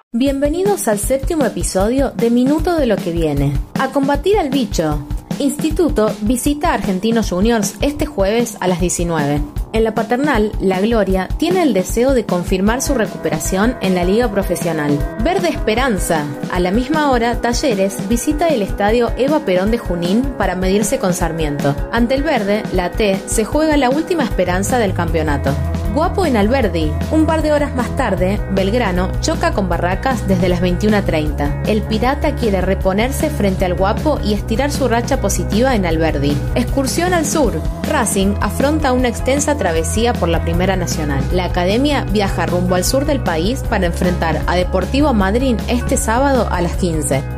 Bienvenidos al 7º episodio de Minuto de lo que viene. A combatir al bicho. Instituto visita a Argentinos Juniors este jueves a las 19. En la paternal, la Gloria tiene el deseo de confirmar su recuperación en la liga profesional. Verde Esperanza. A la misma hora, Talleres visita el estadio Eva Perón de Junín para medirse con Sarmiento. Ante el Verde, la T se juega la última esperanza del campeonato. Guapo en Alberdi. Un par de horas más tarde, Belgrano choca con Barracas desde las 21:30. El Pirata quiere reponerse frente al Guapo y estirar su racha positiva en Alberdi. Excursión al sur. Racing afronta una extensa travesía por la Primera Nacional. La Academia viaja rumbo al sur del país para enfrentar a Deportivo Madryn este sábado a las 15.